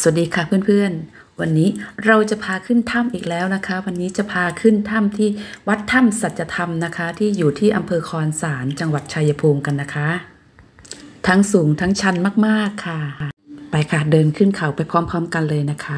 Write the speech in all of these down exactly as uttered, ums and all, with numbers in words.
วัสดีค่ะเพื่อนๆวันนี้เราจะพาขึ้นถ้ำอีกแล้วนะคะวันนี้จะพาขึ้นถ้ำที่วัดถ้ำสัจธรรมนะคะที่อยู่ที่อำเภอคอนสารจังหวัดชัยภูมิกันนะคะทั้งสูงทั้งชันมากๆค่ะไปค่ะเดินขึ้นเขาไปพร้อมๆกันเลยนะคะ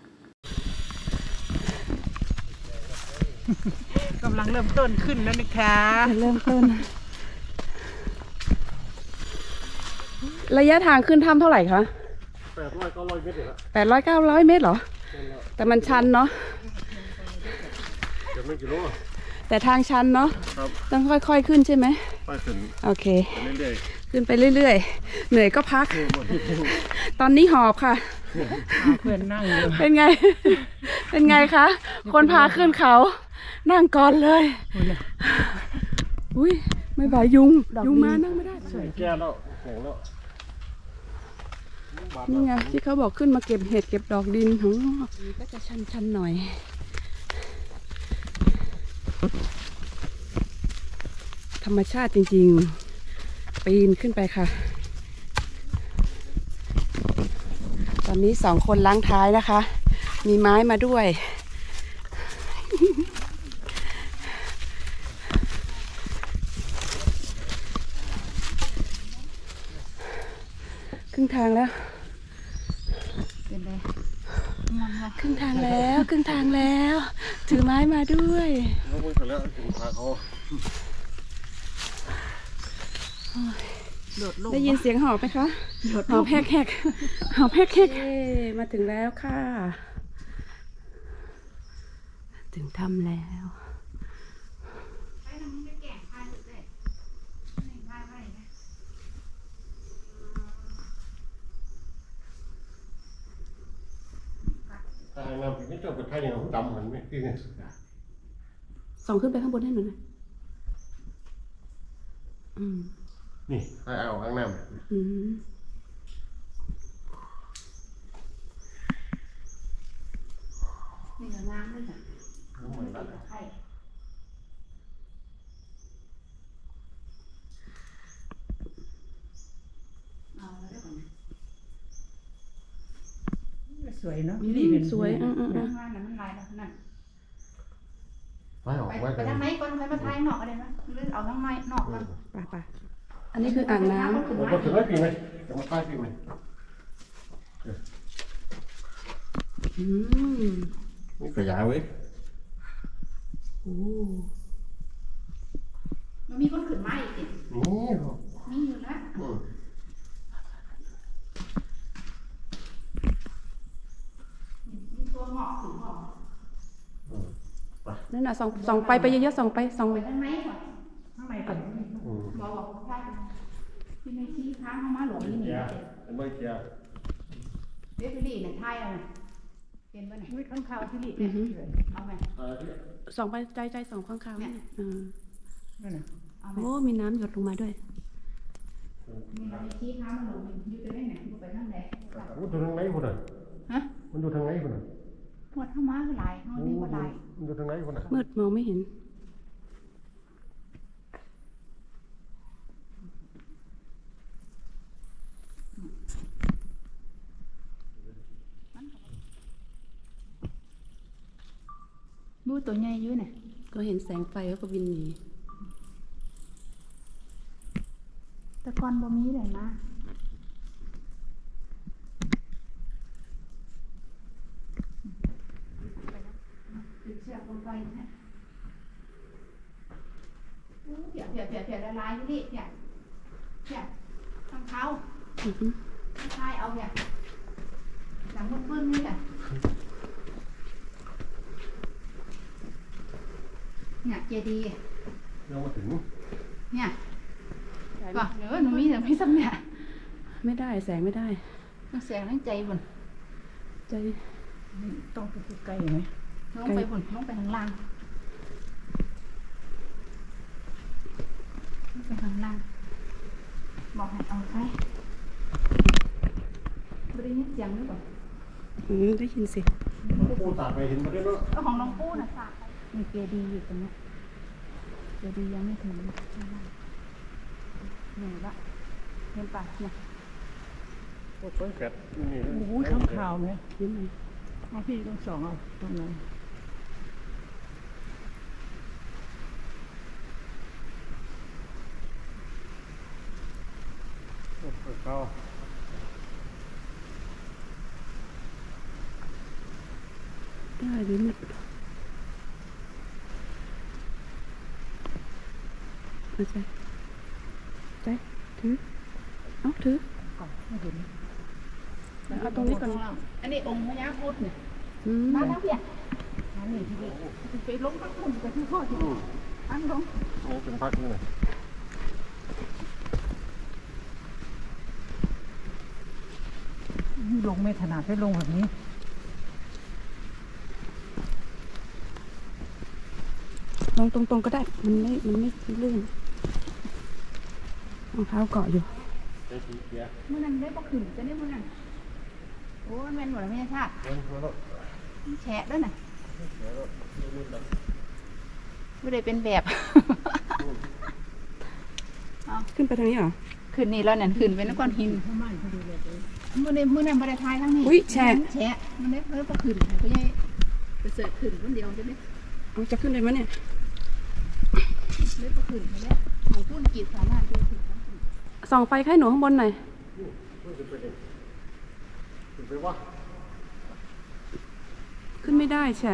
กำลังเริ่มต้นขึ้นแล้วนะคะเริ่มต้นระยะทางขึ้นถ้ำเท่าไหร่คะแปดร้อยเก้าร้อยเมตรเหรอแปดร้อยเก้าร้อยเมตรเหรอแต่มันชันเนาะจะไม่กี่โลแต่ทางชันเนาะต้องค่อยๆขึ้นใช่ไหมค่อยขึ้นโอเคเรื่อยๆขึ้นไปเรื่อยๆเหนื่อยก็พักตอนนี้หอบค่ะเพื่อนนั่งอยู่เป็นไงเป็นไงคะคนพาขึ้นเขานั่งก่อนเลยอุ้ยไม่ไหวยุงยุงมานั่งไม่ได้แก่แล้วแข็งแล้วนี่ไงที่เขาบอกขึ้นมาเก็บเห็ดเก็บดอกดินของก็จะชันๆหน่อยธรรมชาติจริงๆปีนขึ้นไปค่ะตอนนี้สองคนล้างท้ายนะคะมีไม้มาด้วยครึ่งทางแล้วครึ่งทางแล้วครึ่งทางแล้วถือไม้มาด้วยได้ยินเสียงหอบไหมคะหอบแฮกๆหอบแฮกๆมาถึงแล้วค่ะถึงถ้ำแล้วทางน้ำพี่ไม่เจ้าเป็นไทยอย่างดำเหมือนไหมพี่เนี่ยส่องขึ้นไปข้างบนให้หน่อยนะอืมนี่ให้เอาข้างน้ำอืมนี่ก็น้ำด้วยค่ะน้ำเหมือนกันสวยเนาะสวยอืมอืมอืมไปออกไปไปทางไหนก่อนใครมาทายนอกอะไรนะหรือเอาทางในนอกก่อนไปไปอันนี้คืออ่างน้ำผมก็ถึงได้ปีไหมจะมาใต้ปีไหมอืมนี่ขยายไว้โอ้มันมีคนขึ้นมาอีกสินี่มีอยู่นะมีตัวหงอกถึงหงอกนั่นน่ะส่องส่องไปไปเยอะๆส่องไปส่องไปทางไหนก่อนทางไหนก่อนบอกบอกใช่ที่ไม่ชี้ค้างเข้ามาหลงนี่นี่เป็นใบเกียร์เดี๋ยวพี่ลี่เนี่ยทายเอาเป็นบ้านไหนไม่ข้างข่าวพี่ลี่เอาไหมส่องไปใจใจส่องข้างข่าวเนี่ยนั่นน่ะโอ้มีน้ำหยดลงมาด้วยมีอะไรชี้ค้างมาหลงอยู่ไปได้ไหนไปทางไหนมันดูทางไหนคนน่ะฮะมันดูทางไหนคนน่ะปวดเข้ามาคือลายเขาดีกว่าลายมันดูทางไหนคนน่ะมืดมองไม่เห็นดูตัวใหญ่อยู่เนี่ยก็เห็นแสงไฟแล้วก็บินหนีตะกอนบ่มีเลยนะดึงเชือกลงไปนะเพียเพียเพียเพียละลายนี่เพียเพียข้างเท้าข้างท้ายเอาเพียหลังมันปื้นนี่อ่ะเนี่ยเจดีย์เรามาถึงเนี่ยก่อนเดี๋ยวหนูมีแต่ไม่ซ้ำเนี่ยไม่ได้แสงไม่ได้แสงทั้งใจบนใจต้องไปไกลไหมลงไปบนลงไปข้างล่างลงไปข้างล่างบอกให้เอาไปได้ยินเสียงหรือเปล่าอืมได้ยินสิปูตาไปเห็นมาได้เนาะของน้องปูน่ะสาดไปมีเจดีย์อยู่ตรงนี้เจดีย์ยังไม่ถึงหนึ่งละเห็นป่ะเนี่ยโอ้ยเพิ่งเกิดนี่โอ้โหข้างข่าวไหมนี่มันเอาพี่ต้องสองเอาตรงนั้นโอ้ยเก้าได้หรือไม่เอาใจใจถือเอาถือไม่เห็นเอาตรงนี้ก่อนอันนี้องค์พญาพุทธเนี่ยอืมมาแล้วเพียอันนี้ที่เด็กไปลงข้างบนไปที่พ่อที่อันลงนี่เป็นพักนี่นะลงไม่ถนัดให้ลงแบบนี้ลงตรงๆก็ได้ มันไม่ มันไม่ลื่นรองเท้าเกาะอยู่ไอ้สีเขียวเมื่อนั้นได้บ่ขึ้นจะได้เมื่อนั้นโอ้ยแม่นหมดแล้วไม่ใช่ชาติเงินมาแล้วแฉะด้วยน่ะแล้วก็มืดแล้วไม่ได้เป็นแบบขึ้นไปทางนี้เหรอขึ้นนี่แล้วนั่นขึ้นไปนครหินข้ามันเขาดูเลยเมื่อนี้เมื่อนั้นบ่ได้ทายทั้งนี้อุ๊ยแฉะแฉะมันได้เพิ่นบ่ขึ้นก็ยัยไปเสิร์ชขึ้นคนเดียวได้ไหมเอาจะขึ้นได้ไหมเนี่ยได้บ่ขึ้นไปแล้วของคุณกีดสามารถที่จะขึ้นได้ส่องไฟให้หนูข้างบนหน่อยขึ้นไปเองขึ้นไปว่าขึ้นไม่ได้แฉะ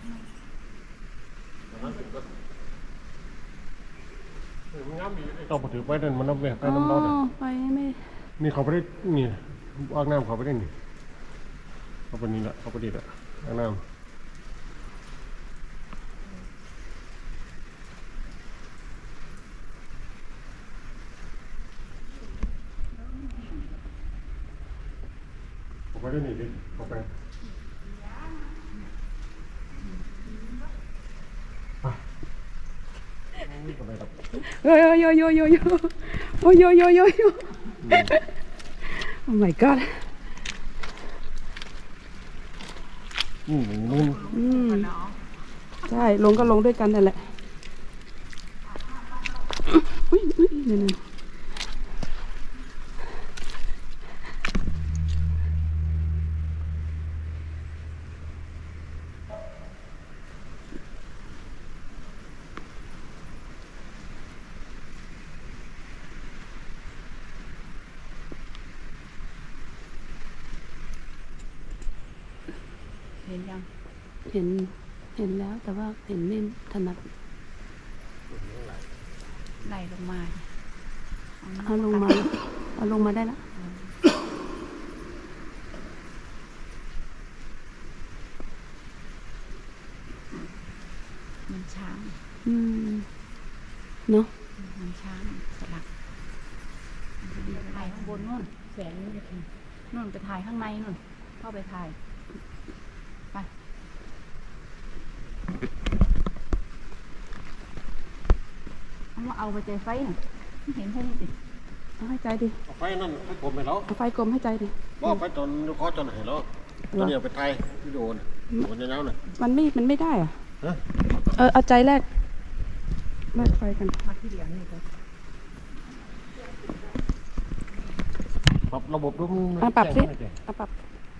มันงามดีต้องมาถือไปนั่นมันน้ำเวทไปอ๋อน้ำร้อนอ่ะไฟไม่นี่เขาไปได้นี่อ่างน้ำเขาไปได้นี่เขาไปนี่แหละเขาไปดีละอ่างน้ำเขาไปได้นี่ดิเขาไปนี่ก็ไปแบบโยโยโยโยโยโยโอ้ยโยโยโยโย Oh my god อืมอย่างนู้นอืมใช่ ลงก็ลงด้วยกันนั่นแหละอุ้ยอุ้ยนี่นี่เห็นยังเห็น เห็นแล้วแต่ว่าเห็นไม่ถนัดไล่ลงมาเอาลงมา เอาลงมาได้แล้วมันช้างอืม เนาะมันช้างสลักไปถ่ายข้างบนนู่นแสงนี่จะถึงนู่นไปถ่ายข้างในนู่นเข้าไปถ่ายไปเอามาเอาไปใจไฟหน่อยเห็นพุ่งสิเอาให้ใจดิเอาไฟนั่นให้ผมไปแล้วเอาไฟกลมให้ใจดิว่าไปจนลูกคอจนเห็นแล้วตอนนี้ไปไทยวิดีโอน่ะโดนยาวๆน่ะมันไม่ มันไม่ได้อะฮะเออ เอาใจแรกแรกไฟกันมาที่เหลียงนี่ก็ปรับระบบดูมันอ่ะปรับสิแจ้งให้อ่ะปรับ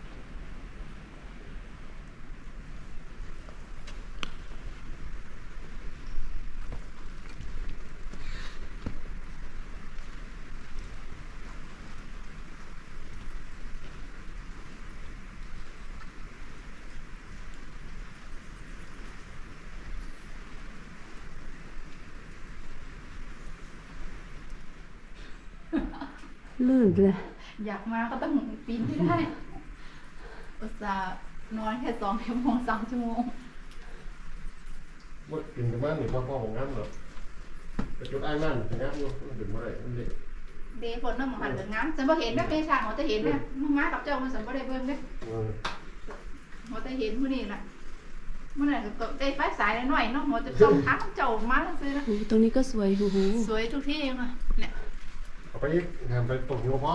ลื่นเลยอยากมาก็ต้องปีนที่ได้อุตส่าห์นอนแค่สองชั่วโมงสามชั่วโมงว่ากินกันมาหนิมาพ่อของงานเหรอแต่จุดไอ้นั่นถึงงานอยู่มันถึงเมื่อไหร่มันเด็กเดย์ฝนน้ำมันกับน้ำฉันบ่เห็นนะเมชาเขาจะเห็นนะมันมากับเจ้ามันสันบ่ได้เบิ่งเด้เออเขาจะเห็นมื้อนี้ล่ะมื้อนั้นก็ได้ไฟสายน้อยๆเนาะหัวจะส่องทางเจ้ามาซื่อๆนะโอ้ตรงนี้ก็สวยโอ้โหสวยทุกที่เองอ่ะเนี่ยเอาไปอีกแถมไปตกหัวพอ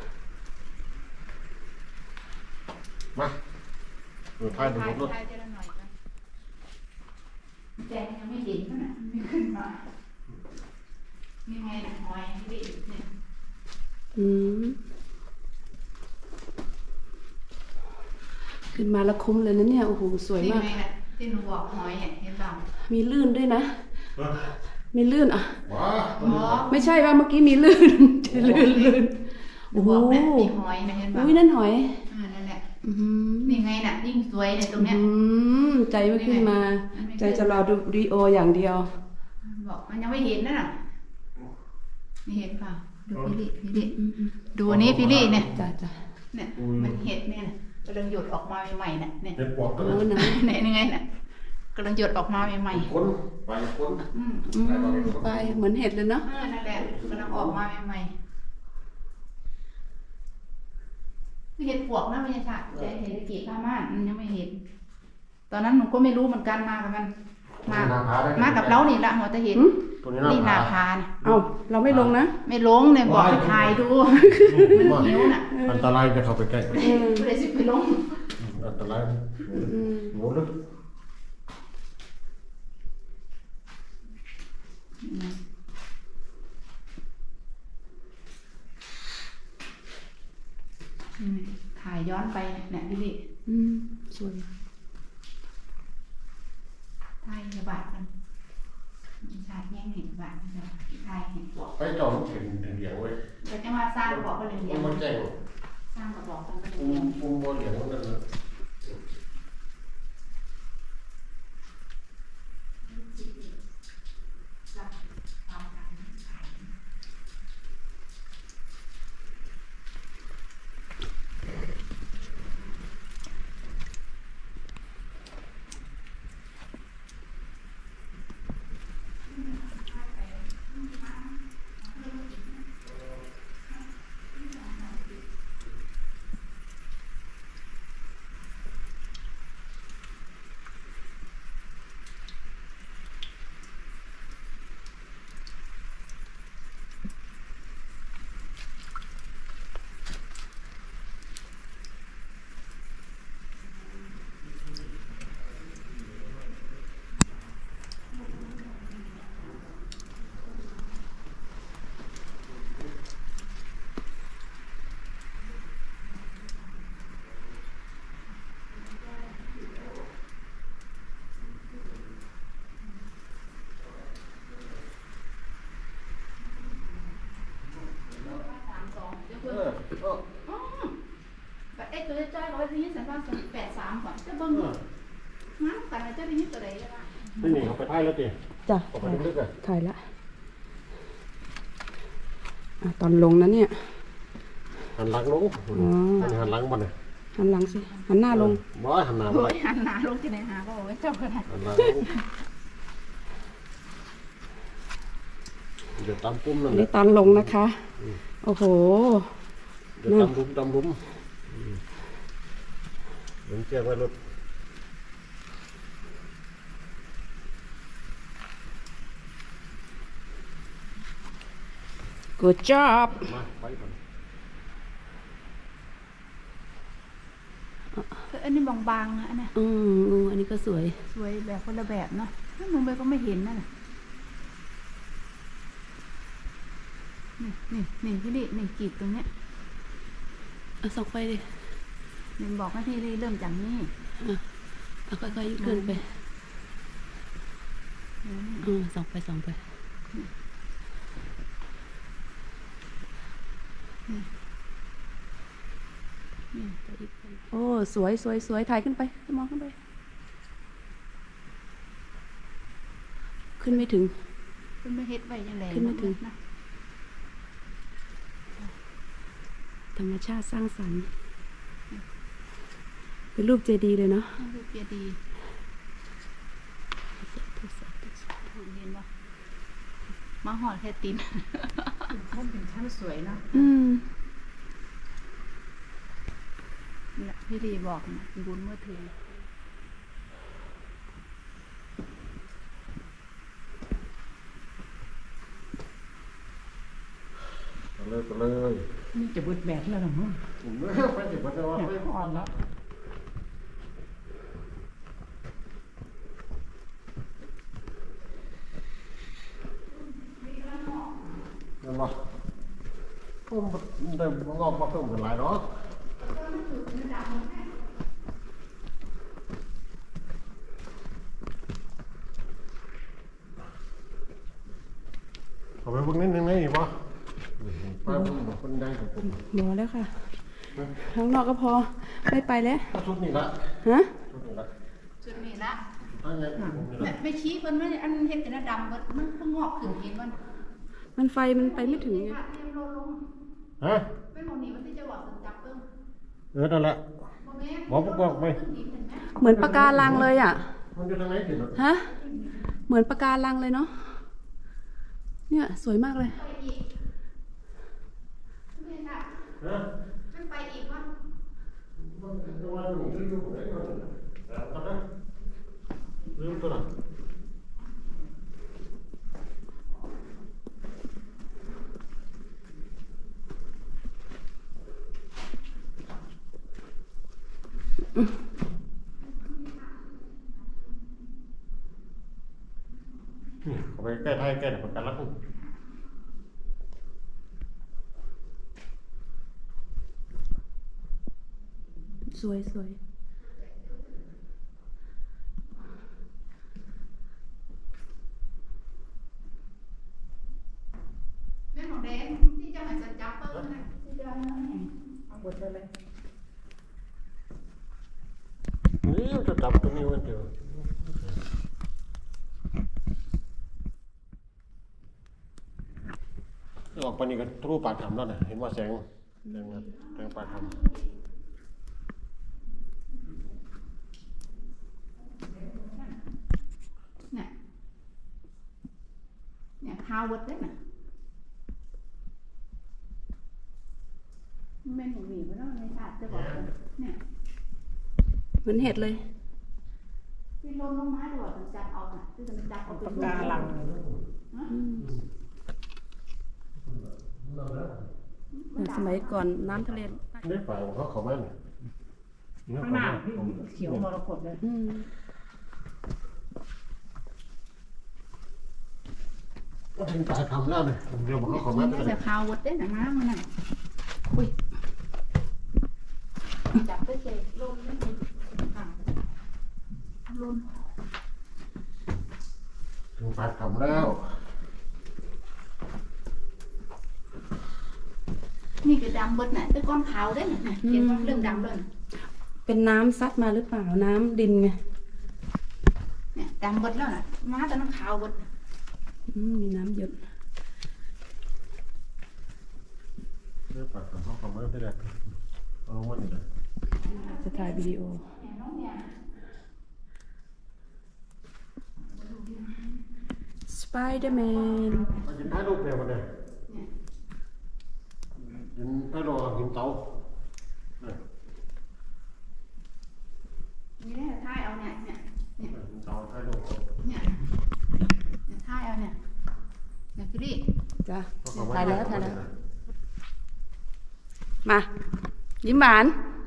มาเออพายบนรถถ่ายเจละหน่อยกันแจยังไม่เห็นนะไม่ขึ้นมานี่ไงหอยที่ได้เนี่ยอืมขึ้นมาแล้วคุ้มเลยนะเนี่ยโอ้โหสวยที่มากไงน่ะที่หนูบอกหอยเนี่ยเห็นเปล่ามีลื่นด้วยนะ มีลื่นอ่ะว้าอ๋อไม่ใช่ว่าเมื่อกี้มีลื่น ลื่นลื่นหนูบอกเนี่ยมีหอยนะเห็นเปล่าอุ้ยนั่นหอยอ่านั่นแหละอื้อหือนี่ไงน่ะยิ่งสวยเนี่ยตรงเนี้ยอืมใจไม่ขึ้นมา ใจจะรอดูวิดีโออย่างเดียวบอกมันยังไม่เห็นนั่นน่ะนี่เห็นเปล่าดูพี่ลิพี่ลิดูอันนี้พี่ลิเนี่ยจ้าจ้าเนี่ยมันเห็ดเนี่ยนะกำลังหยดออกมาใหม่ๆน่ะเนี่ยเห็ดปวกก็โอ้เลยนะเนี่ยนี่ไงน่ะกำลังหยดออกมาใหม่คนไปคนๆอืมอืมไปเหมือนเห็ดเลยเนาะเออนั่นแหละกำลังออกมาใหม่ๆคือเห็ดปวกนะไม่ใช่ค่ะแต่เห็ดกีบผ้าม่านมันยังไม่เห็นตอนนั้นหนูก็ไม่รู้เหมือนกันมากับมันมามากับเรานี่ละหัวจะเห็นตัวนี้นี่นานาคานะเอ้าเราไม่ลงนะไม่ลงเนี่ยบอกให้ถ่ายดูมันหิวน่ะอันตรายจะเข้าไปใกล้ไม่ได้สิไปลงอันตรายอืมหมูลึกอืมถ่ายย้อนไปเนี่ยพี่ลิอืมสวยถ่ายกระบาดกันถ่ายแง่งเห็นบาดเนาะถ่ายเห็นบอกไปจอดเห็นเหลียงไว้แต่จะมาสร้างบอกก็เลยเรียมัน นมาแจ้งสร้างกระบอกกันก็เลยปุ้เรียมนปุ้มบนเหลียงนั่นนะรับความการขายเออเอออ๋อแบบเอ๊ะตัวจ้อยร้อยยี่สิบสามแปดสามก่อนจะเบิ้งงั้นแต่ละเจ้าได้ยี่ตัวใดก็ได้นี่หนีเขาไปท้ายแล้วจีจ้ะออกไปลึกๆอ่ะถ่ายละอ่ะตอนลงนะเนี่ยหันหลังลงอ๋ออันนี้หันหลังมันเลยหันหลังสิหันหน้าลงบ่หันหน้าโอ้ไปยหันหนาลงที่ไหนหาก็บอกว่าเจ้าก็ได้หันหลังลงเดี๋ยวตามปุ้มนั่อันนแหนี้ละตอนลงนะคะ โอ้โหเดี๋ยวตามรุมตามรุมอืมเดี๋ยวเจ้าไว้รถ good job มาไปก่อนอันนี้บางๆนะอันนี้อืมอันนี้ก็สวยสวยแบบคนละแบบเนาะถ้ามึงไปก็ไม่เห็นนั่นน่ะนี่นี่นี่พี่ลินี่กีบตรงเนี้ยเอาส่องไปดินี่บอกให้พี่ลิเริ่มจากนี่เอาค่อยๆเคลื่อนไปอืมส่องไปส่องไปโอ้สวยสวยสวยถ่ายขึ้นไปมองขึ้นไป ขึ้นไม่ถึงคุณไม่เฮ็ดไว้ยังไงขึ้นไม่ถึงนะธรรมชาติสร้างสรรค์ เป็นรูปเจดีย์เลยเนาะนั่นคือเปียดีเห็นปะมาหอดแค่ตีนท่านเป็นท่านสวยเนาะอืมนี่แหละพี่ลีบอกนะบุญเมื่อถึงไปเลยไปเลยนี่จะเบิดแบตแล้วเหรอมั้งผมไม่ไปสิไปจะว่าไปอ่อนแล้วนั่นวะผมได้งอกมาเพิ่มกันหลายเนาะไปพวกนี้ยังไงบ่ป้าคนได้กับผมรอแล้วค่ะข้างนอกก็พอไม่ไปแล้วชุดนี้ละฮะชุดนี้ละจุดนี้ละตั้งไงผมนี่แบละบไม่ชี้เพิ่นไม่อันเฮ็ดแต่ดำมันมันเพิ่งงอกขึ้นเห็นมันมันไฟมันไปไม่ถึงไงค่ะที่มันลดลงฮะไม่มองนี่มันที่จะว่าถึงจับเพิ่มเออนั่นแหละบ่แม่บอกบอกไปเหมือนปะการังเลยอ่ะมันจะทางไหนถึงฮะเหมือนปะการังเลยเนาะเนี่ยสวยมากเลยไปอีกนี่น่ะฮะมันไปอีกว่าลืมตัวละ นี่เขาไปแก้ไทยแก้ประกันรักสวยสวยแม่ของแดงที่จะให้จับเพิ่มน่ะที่จะเอาบทเลยนี่จะจับตัวนี้มันเดียวออกไปนี่ก็ทะลุปากทำแล้วนะเห็นว่าแสงแสงแสงปากทำเนี่ยเนี่ยข้าววัดได้น่ะมันเป็นหมูหมีมันต้องในศาสตร์จะบอกเนี่ยเหมือนเห็ดเลยที่ลงลงมาดีกว่าถึงจับเอาน่ะที่จะมันจับเอาปากกาลังสมัยก่อนน้ำทะเลนี่ฝ่ายของเขาเขาแม่นข้างหน้าเขียวมรกตเลยอืมก็ถึงฝ่ายทำแล้วเนี่ยเดี๋ยวเขาเขาแม่นนี่จะข้าววัดได้น่ะมามันน่ะอุ้ยจับได้เจลงไม่ถึงลงถึงฝ่ายทำแล้วนี่คือดำเบิดน่ะแต่ก้อนขาวได้น่ะเห็นว่าเริ่มดำเลยเป็นน้ำซัดมาหรือเปล่าน้ำดินไงเนี่ยดำเบิดแล้วน่ะมาแต่น้ำขาวเบิดอืมมีน้ำหยดนี่ฝ่ายทำเขาเขาแม่นที่แรกเอาลงมาหนึ่งเลยจะถ่ายวิดีโอเนี่ยน้องเนี่ยสไปเดอร์แมนมากินท้ายลูกเดียวกันเลยเนี่ยกินท้ายรอกินเตานี่แหละท้ายเอาเนี่ยเนี่ยเนี่ยกินเตาท้ายลูกเนี่ยเนี่ยท้ายเอาเนี่ยเนี่ยคือดิจ้ะถ่ายแล้วถ่ายแล้ว มายิ้มหวาน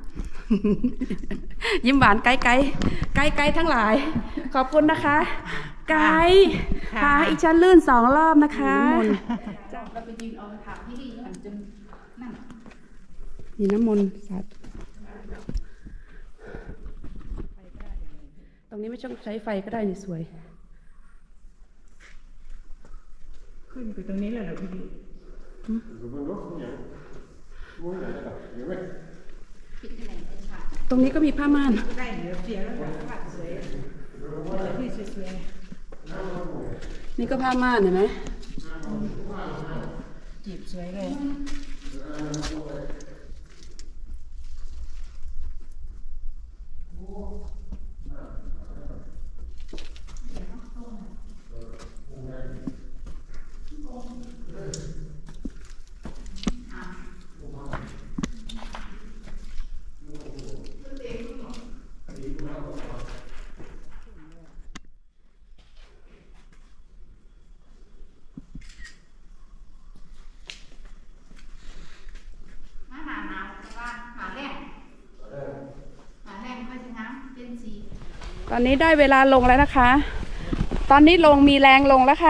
ยิ้มหวานไกด์ไกด์ไกด์ไกด์ทั้งหลาย ขอบคุณนะคะ ไกด์พาอีฉันลื่นสองรอบนะคะเราไปยืนเอาถามที่ดีมันจนนั่นมีน้ำมนต์สัตว์ตรงนี้ไม่ต้องใช้ไฟก็ได้นี่สวยขึ้นไปตรงนี้เลยเหรอพี่ดูมันดูอย่างมุ้งอย่างไรเห็นไหมปิดที่ไหนเป็นฉากตรงนี้ก็มีผ้าม่านได้เดี๋ยวเสียแล้วภาพสวยที่สวยนี่ก็ผ้าม่านเห็นไหมๆจีบสวยเลยมาหาหนาวว่าหาแรงหาแรงค่อยจะน้ำเป็นสีตอนนี้ได้เวลาลงแล้วนะคะ ตอนนี้ลงมีแรงลงแล้วค่ะ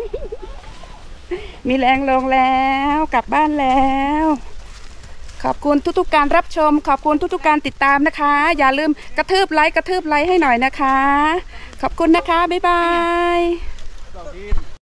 มีแรงลงแล้วกลับบ้านแล้ว ขอบคุณทุกๆการรับชม ขอบคุณทุกๆการติดตามนะคะ อย่าลืมกระทืบไลค์กระทืบไลค์ให้หน่อยนะคะ ขอบคุณนะคะ บ๊ายบาย